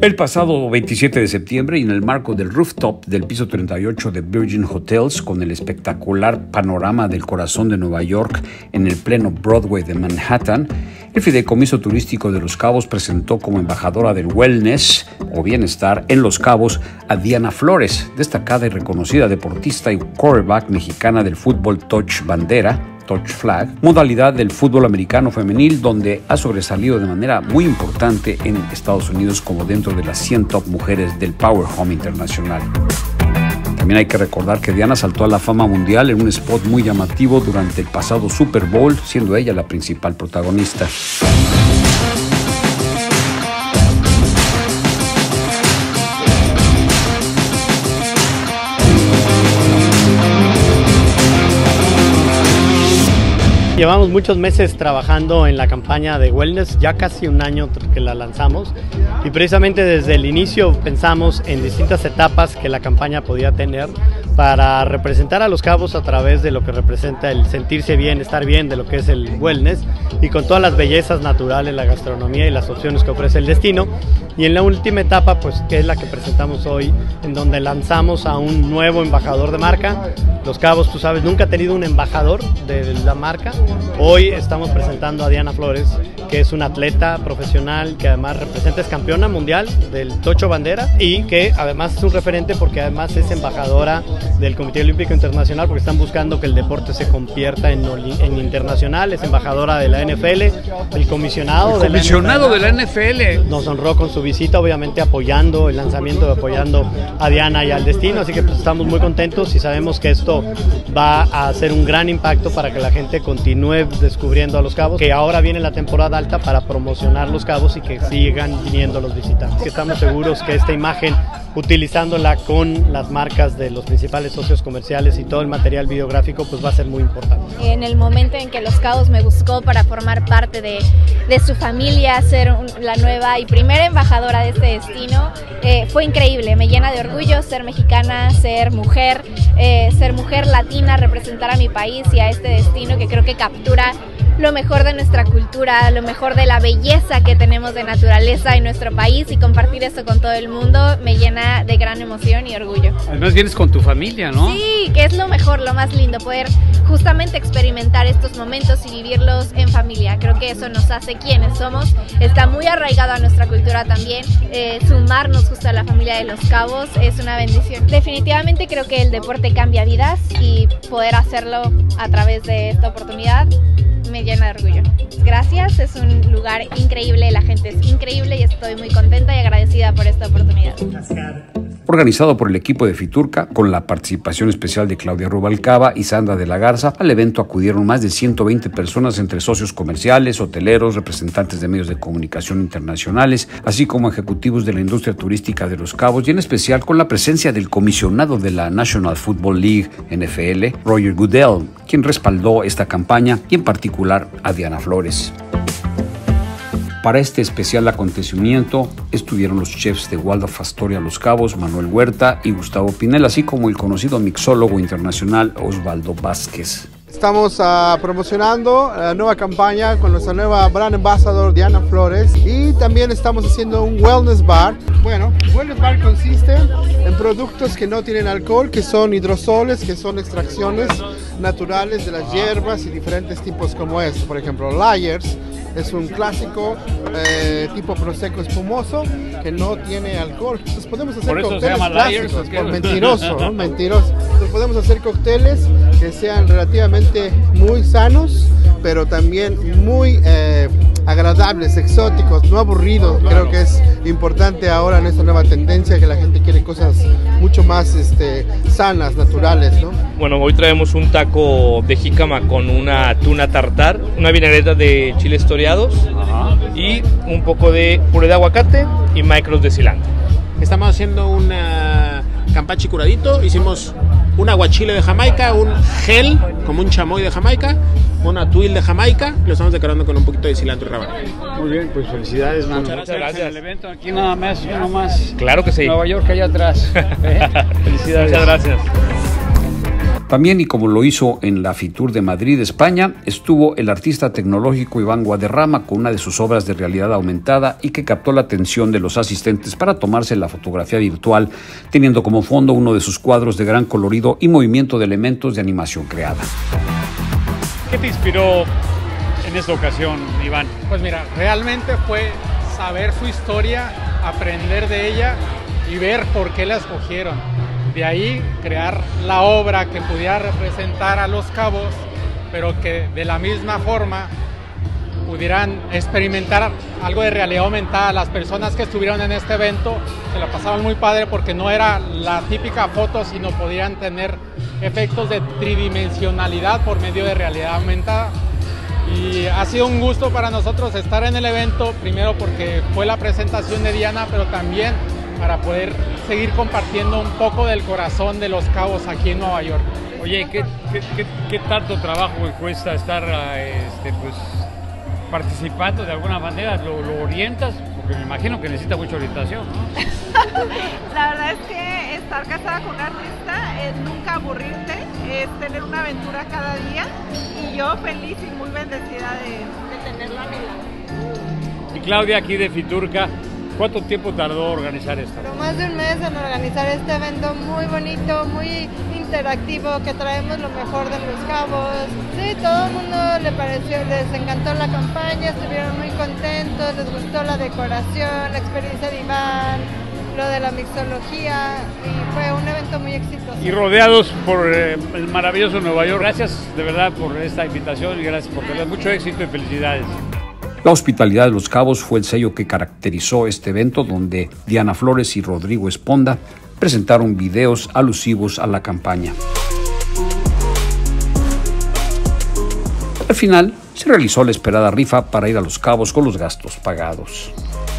El pasado 27 de septiembre, y en el marco del rooftop del piso 38 de Virgin Hotels, con el espectacular panorama del corazón de Nueva York en el pleno Broadway de Manhattan, el Fideicomiso Turístico de Los Cabos presentó como embajadora del wellness o bienestar en Los Cabos a Diana Flores, destacada y reconocida deportista y quarterback mexicana del fútbol touch bandera, touch flag, modalidad del fútbol americano femenil, donde ha sobresalido de manera muy importante en Estados Unidos como dentro de las 100 top mujeres del Power Home Internacional. También hay que recordar que Diana saltó a la fama mundial en un spot muy llamativo durante el pasado Super Bowl, siendo ella la principal protagonista. Llevamos muchos meses trabajando en la campaña de wellness, ya casi un año que la lanzamos, y precisamente desde el inicio pensamos en distintas etapas que la campaña podía tener para representar a Los Cabos a través de lo que representa el sentirse bien, estar bien, de lo que es el wellness, y con todas las bellezas naturales, la gastronomía y las opciones que ofrece el destino. Y en la última etapa, pues, que es la que presentamos hoy, en donde lanzamos a un nuevo embajador de marca. Los Cabos, tú sabes, nunca ha tenido un embajador de la marca. Hoy estamos presentando a Diana Flores, que es una atleta profesional, que además representa, es campeona mundial del tocho bandera, y que además es un referente porque además es embajadora del Comité Olímpico Internacional, porque están buscando que el deporte se convierta en internacional. Es embajadora de la NFL, el comisionado de la NFL nos honró con su visita, obviamente apoyando el lanzamiento, apoyando a Diana y al destino, así que pues, estamos muy contentos y sabemos que esto va a hacer un gran impacto para que la gente continúe descubriendo a Los Cabos, que ahora viene la temporada alta para promocionar Los Cabos y que sigan viniendo los visitantes. Estamos seguros que esta imagen, utilizándola con las marcas de los principales socios comerciales y todo el material videográfico, pues va a ser muy importante. En el momento en que Los Cabos me buscó para formar parte de su familia, ser la nueva y primera embajadora de este destino, fue increíble. Me llena de orgullo ser mexicana, ser mujer latina, representar a mi país y a este destino que creo que captura lo mejor de nuestra cultura, lo mejor de la belleza que tenemos de naturaleza en nuestro país, y compartir esto con todo el mundo me llena de gran emoción y orgullo. Además vienes con tu familia, ¿no? Sí, que es lo mejor, lo más lindo, poder justamente experimentar estos momentos y vivirlos en familia. Creo que eso nos hace quienes somos, está muy arraigado a nuestra cultura también. Sumarnos justo a la familia de Los Cabos es una bendición. Definitivamente creo que el deporte cambia vidas, y poder hacerlo a través de esta oportunidad me llena de orgullo. Gracias, es un lugar increíble, la gente es increíble y estoy muy contenta y agradecida por esta oportunidad. Organizado por el equipo de Fiturca, con la participación especial de Claudia Rubalcaba y Sandra de la Garza, al evento acudieron más de 120 personas entre socios comerciales, hoteleros, representantes de medios de comunicación internacionales, así como ejecutivos de la industria turística de Los Cabos, y en especial con la presencia del comisionado de la National Football League, NFL, Roger Goodell, quien respaldó esta campaña, y en particular a Diana Flores. Para este especial acontecimiento estuvieron los chefs de Waldorf Astoria Los Cabos, Manuel Huerta y Gustavo Pinel, así como el conocido mixólogo internacional Osvaldo Vázquez. Estamos promocionando la nueva campaña con nuestra nueva brand ambassador Diana Flores, y también estamos haciendo un wellness bar. Bueno, wellness bar consiste en productos que no tienen alcohol, que son hidrosoles, que son extracciones naturales de las hierbas y diferentes tipos como este. Por ejemplo, Lyers es un clásico tipo prosecco espumoso que no tiene alcohol. Entonces podemos hacer cócteles clásicos, por mentiroso, ¿no? Mentiroso. Entonces podemos hacer cócteles que sean relativamente muy sanos, pero también muy agradables, exóticos, no aburridos. Creo que es importante ahora en esta nueva tendencia que la gente quiere cosas mucho más sanas, naturales, ¿no? Bueno, hoy traemos un taco de jícama con una tuna tartar, una vinagreta de chiles toreados y un poco de puré de aguacate y micros de cilantro. Estamos haciendo un campachi curadito, hicimos un aguachile de Jamaica, un gel como un chamoy de Jamaica, una tuil de Jamaica, lo estamos decorando con un poquito de cilantro y rábano. Muy bien, pues felicidades, mano. Muchas gracias. El evento aquí nada más, uno más. Claro que sí. Nueva York allá atrás. Felicidades. Muchas gracias. También, y como lo hizo en la Fitur de Madrid, España, estuvo el artista tecnológico Iván Guadarrama con una de sus obras de realidad aumentada y que captó la atención de los asistentes para tomarse la fotografía virtual, teniendo como fondo uno de sus cuadros de gran colorido y movimiento de elementos de animación creada. ¿Qué te inspiró en esta ocasión, Iván? Pues mira, realmente fue saber su historia, aprender de ella y ver por qué la escogieron. De ahí crear la obra que pudiera representar a Los Cabos, pero que de la misma forma pudieran experimentar algo de realidad aumentada. Las personas que estuvieron en este evento se la pasaban muy padre porque no era la típica foto, sino podían tener efectos de tridimensionalidad por medio de realidad aumentada. Y ha sido un gusto para nosotros estar en el evento, primero porque fue la presentación de Diana, pero también para poder seguir compartiendo un poco del corazón de Los Cabos aquí en Nueva York. Oye, ¿qué tanto trabajo cuesta estar pues, participando de alguna manera? ¿Lo orientas? Porque me imagino que necesita mucha orientación, ¿no? La verdad es que estar casada con un artista es nunca aburrirte, es tener una aventura cada día, y yo feliz y muy bendecida de tenerla a mi lado. Y Claudia, aquí de Fiturca, ¿cuánto tiempo tardó organizar esto? Pero más de un mes en organizar este evento muy bonito, muy interactivo, que traemos lo mejor de Los Cabos. Sí, todo el mundo les encantó la campaña, estuvieron muy contentos, les gustó la decoración, la experiencia de Iván, lo de la mixología, y fue un evento muy exitoso. Y rodeados por el maravilloso Nueva York. Gracias de verdad por esta invitación y gracias por tener mucho éxito y felicidades. La hospitalidad de Los Cabos fue el sello que caracterizó este evento, donde Diana Flores y Rodrigo Esponda presentaron videos alusivos a la campaña. Al final, se realizó la esperada rifa para ir a Los Cabos con los gastos pagados.